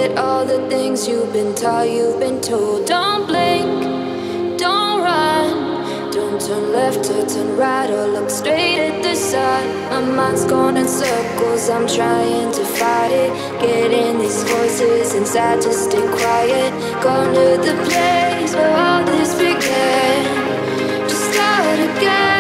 forget all the things you've been taught, you've been told. Don't blink, don't run, don't turn left or turn right or look straight at the sun. My mind's going in circles, I'm trying to fight it, getting these voices inside to stay quiet. Going to the place where all this began, just start again.